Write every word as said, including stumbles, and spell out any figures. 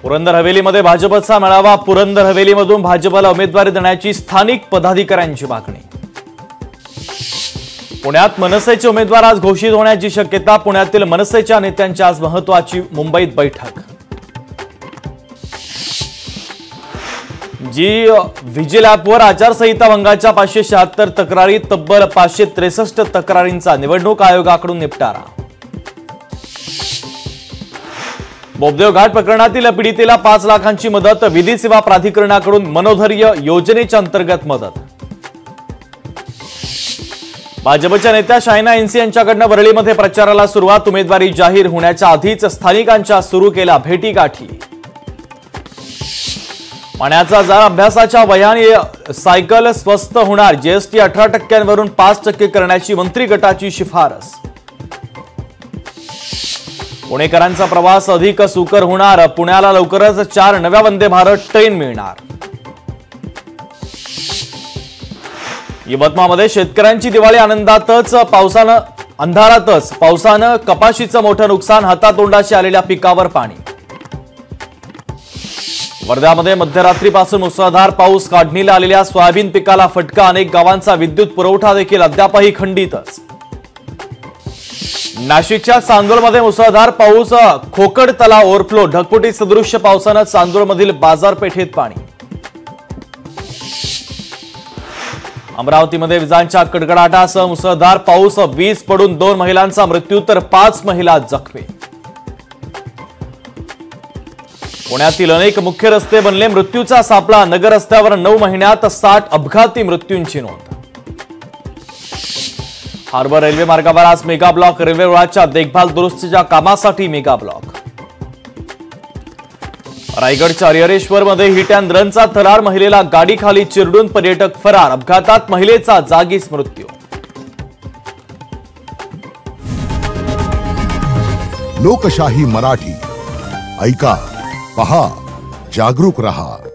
पुरंदर हवेलीमध्ये भाजपचा मेळावा। पुरंदर हवेलीमधून भाजपला उमेदवारी देण्याची स्थानिक पदाधिकाऱ्यांची मागणी। पुण्यात मनसेचे उमेदवार आज घोषित होण्याची शक्यता। पुण्यातील मनसेच्या नेत्यांची आज महत्त्वाची मुंबईत बैठक। जी व्हिजिल ॲपवर आचारसंहिता भंगाच्या पाचशे शहात्तर तक्रारी, तब्बल पाचशे त्रेसष्ट तक्रारींचा निवडणूक आयोगाकडून निपटारा। बोबदेव घाट प्रकरणातील पीडितेला पाच लाखांची मदत। विधी सेवा प्राधिकरणाकडून मनोधैर्य योजनेच्या अंतर्गत मदत। भाजपच्या नेत्या शायना एनसी यांच्याकडनं वरळीमध्ये प्रचाराला सुरुवात। उमेदवारी जाहीर होण्याच्या आधीच स्थानिकांच्या सुरू केल्या भेटीगाठी। पाण्याचा जार अभ्यासाच्या वयाने सायकल स्वस्त होणार। जीएसटी अठरा टक्क्यांवरून पाच टक्के करण्याची मंत्री गटाची शिफारस। पुणेकरांचा प्रवास अधिक सुकर होणार। पुण्याला लवकरच चार नव्या वंदे भारत ट्रेन मिळणार। यवतमाळमध्ये शेतकऱ्यांची दिवाळी आनंदातच, पावसानं अंधारातच। पावसानं कपाशीचं मोठं नुकसान, हातातोंडाशी आलेल्या पिकावर पाणी। वर्ध्यामध्ये मध्यरात्रीपासून मुसळधार पाऊस, काढणीला आलेल्या सोयाबीन पिकाला फटका। अनेक गावांचा विद्युत पुरवठा देखील अद्यापही खंडितच। नाशिकच्या चांदोरमध्ये मुसळधार पाऊस, खोकड तलाव ओव्हरफ्लो। ढगफुटी सदृश्य पावसानं चांदोरमधील बाजारपेठेत पाणी। अमरावतीमध्ये विजांच्या कडकडाटासह मुसळधार पाऊस, वीज पडून दोन महिलांचा मृत्यू तर पाच महिला जखमी। पुण्यातील अनेक मुख्य रस्ते बनले मृत्यूचा सापळा। नगर रस्त्यावर नऊ महिन्यात साठ अपघाती मृत्यूंची नोंद। हार्बर रेल्वे मार्गावर आज मेगा ब्लॉक। रेल्वे रुळाच्या देखभाल दुरुस्तीच्या कामासाठी मेगा ब्लॉक। रायगडच्या हरिहरेश्वरमध्ये हिट अँड रनचा थरार। महिलेला गाडीखाली चिरडून पर्यटक फरार। अपघातात महिलेचा जागीच मृत्यू। लोकशाही मराठी ऐका, पहा, जागरूक रहा।